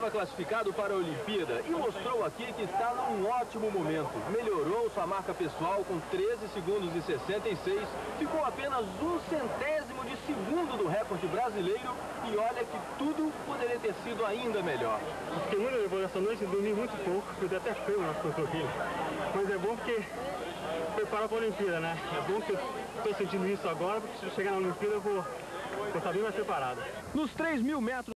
estava classificado para a Olimpíada e mostrou aqui que está num ótimo momento. Melhorou sua marca pessoal com 13 segundos e 66, ficou apenas 1/100º de segundo do recorde brasileiro e olha que tudo poderia ter sido ainda melhor. Eu fiquei muito nervoso essa noite, dormi muito pouco, eu dei até frio nas panturrilhas. Mas é bom porque prepara para a Olimpíada, né? É bom que eu estou sentindo isso agora, porque se eu chegar na Olimpíada eu vou estar bem mais preparado. Nos 3.000 metros